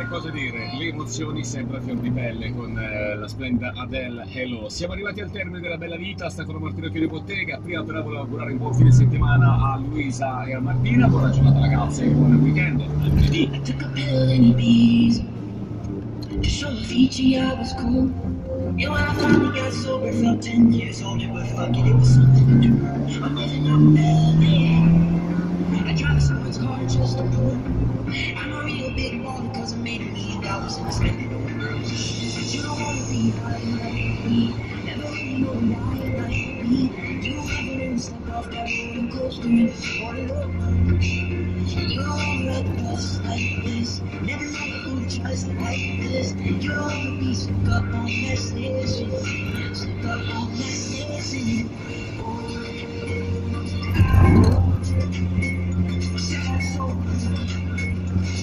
cosa dire, le emozioni sempre a fior di pelle con la splendida Adele Hello. Siamo arrivati al termine della bella vita, Stefano Martino Chiodi Bottega. Prima però volevo augurare un buon fine settimana a Luisa e a Martina, buona giornata ragazze e buon weekend, a lunedì. I took a pill in Ibiza to show Fiji I was cool. And when I finally got sober, felt 10 years older, but fuck it, it was something to do. I'm living out in LA. I drive someone's car just to prove I'm a real big baller, cause I made $1 million and I spent it on girls. You don't wanna be high like me, never really know why like me. You haven't even stepped off that roller coaster and fallen over. You don't wanna ride the bus like this, never know who just like this. You don't wanna be stuck up on messages, stuck up on messages. Oh, sad soul.